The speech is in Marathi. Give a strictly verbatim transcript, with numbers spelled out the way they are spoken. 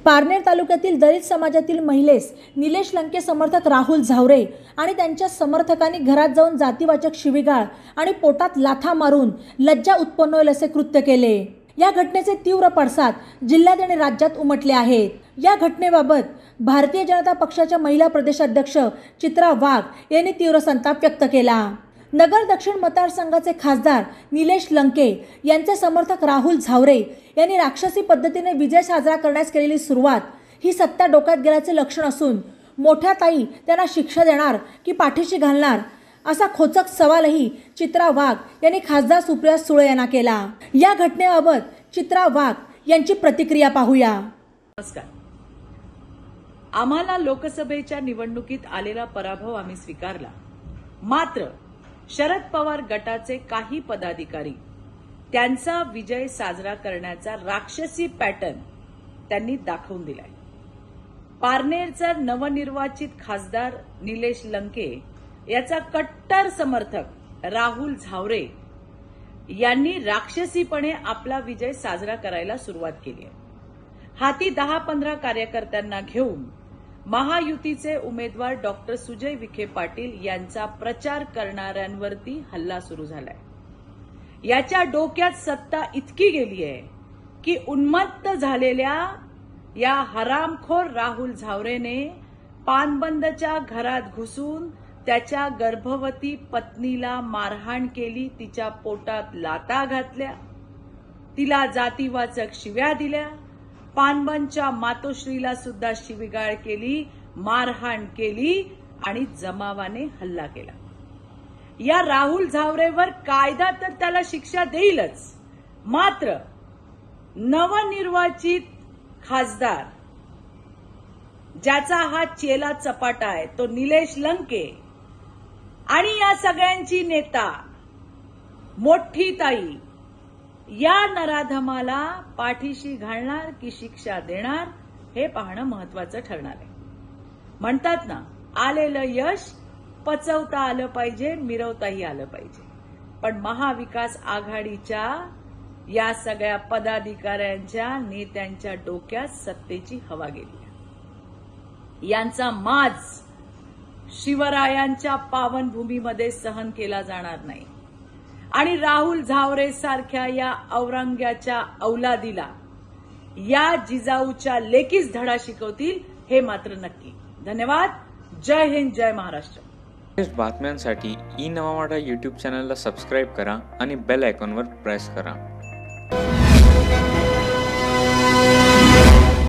पारनेर तालुक्यातील दलित समाजातील महिलेस निलेश लंके समर्थक राहुल झावरे आणि त्यांच्या समर्थकांनी घरात जाऊन जातीवाचक शिवीगाळ आणि पोटात लाथा मारून लज्जा उत्पन्न होईल असे कृत्य केले। या घटनेचे तीव्र पडसाद जिल्ह्यात आणि राज्यात उमटले आहेत। या घटनेबाबत भारतीय जनता पक्षाच्या महिला प्रदेशाध्यक्ष चित्रा वाघ यांनी तीव्र संताप व्यक्त केला। नगर दक्षिण मतदारसंघाचे खासदार निलेश लंके यांचे समर्थक राहुल झावरे यांनी राक्षसी पद्धतीने विजय साजरा करण्यास केलेली सुरुवात ही सत्ता डोक्यात गेल्याचे लक्षण असून मोठ्या ताई त्यांना शिक्षा देणार की पाठीशी घालणार असा खोचक सवालही चित्रा वाघ यांनी खासदार सुप्रिया सुळे यांना केला। या घटनेबाबत चित्रा वाघ यांची प्रतिक्रिया पाहूया। नमस्कार। आम्हाला लोकसभेच्या निवडणुकीत आलेला पराभव आम्ही स्वीकारला, मात्र शरद पवार गटाचे काही पदाधिकारी त्यांचा विजय साजरा करण्याचा राक्षसी पॅटर्न त्यांनी दाखवून दिलाय। पारनेरचा नवनिर्वाचित खासदार निलेश लंके याचा कट्टर समर्थक राहुल झावरे यांनी राक्षसीपणे आपला विजय साजरा करायला सुरुवात केली आहे। हाती दहा पंधरा कार्यकर्त्यांना घेऊन महायुतीचे उमेदवार डॉक्टर सुजय विखे पाटील यांचा प्रचार करणाऱ्यांवरती हल्ला सुरू झालाय। याच्या डोक्यात सत्ता इतकी गेली आहे की उन्मत्त झालेल्या या हरामखोर राहुल झावरेने पानबंदच्या घरात घुसून त्याच्या गर्भवती पत्नीला मारहाण केली, तिच्या पोटात लाथा घातल्या, तिला जातीवाचक शिव्या दिल्या, पानबनच्या मातोश्रीला सुद्धा शिवीगाळ केली, मारहाण केली आणि जमावाने हल्ला केला। या राहुल झावरेवर कायदा तर त्याला शिक्षा देईलच, मात्र नवनिर्वाचित खासदार ज्याचा हा चेला चपाटा आहे तो निलेश लंके आणि या सगळ्यांची नेता मोठी ताई या नराधमाला पाठीशी घालणार की शिक्षा देणार हे पाहणं महत्वाचं ठरणार आहे। म्हणतात ना, आलेलं यश पचवता आलं पाहिजे, मिरवताही आलं पाहिजे, पण महाविकास आघाडीच्या या सगळ्या पदाधिकाऱ्यांच्या नेत्यांच्या डोक्यात सत्तेची हवा गेली। यांचा माज शिवरायांच्या पावनभूमीमध्ये सहन केला जाणार नाही आणि राहुल झावरे सारख्या या औरंग्याच्या औलादीला या जिजाऊच्या लेकीच धडा शिकवतील हे मात्र नक्की। धन्यवाद। जय हिंद, जय महाराष्ट्र। बातम्यांसाठी ई नवा मराठा यूट्यूब चॅनलला सबस्क्राईब करा आणि बेल आयकॉनवर प्रेस करा।